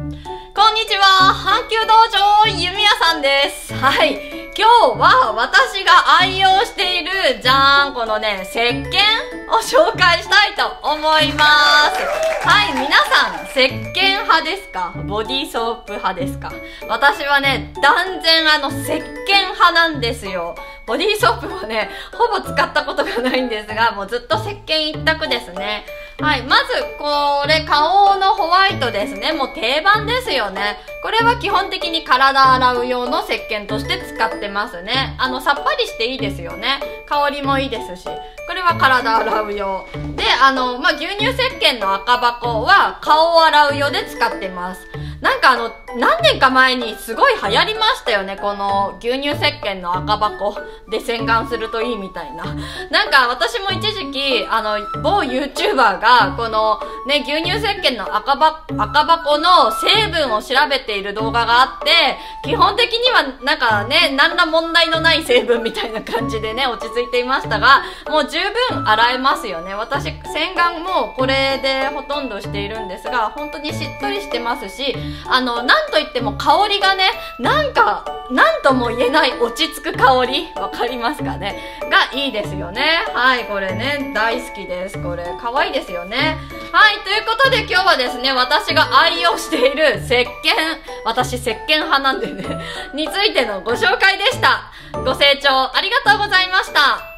こんにちは、阪急道場弓矢さんです。はい。今日は私が愛用している、じゃーん、このね、石鹸を紹介したいと思います。はい、皆さん、石鹸派ですか？ボディーソープ派ですか？私はね、断然石鹸派なんですよ。ボディーソープもね、ほぼ使ったことがないんですが、もうずっと石鹸一択ですね。はい。まず、これ、花王のホワイトですね。もう定番ですよね。これは基本的に体洗う用の石鹸として使ってますね。さっぱりしていいですよね。香りもいいですし。これは体洗う用。で、牛乳石鹸の赤箱は顔を洗う用で使ってます。なんか何年か前にすごい流行りましたよね。この牛乳石鹸の赤箱で洗顔するといいみたいな。なんか私も一時期、某 YouTuber がこのね、牛乳石鹸の赤箱の成分を調べている動画があって、基本的にはなんかね、何ら問題のない成分みたいな感じでね、落ち着いていましたが、もう十分洗えますよね。私、洗顔もこれでほとんどしているんですが、本当にしっとりしてますし、なんといっても香りがね、なんとも言えない落ち着く香り、わかりますかね？がいいですよね。はい、これね、大好きです。これ、可愛いですよね。はい、ということで今日はですね、私が愛用している石鹸、私石鹸派なんでね、についてのご紹介でした。ご清聴ありがとうございました。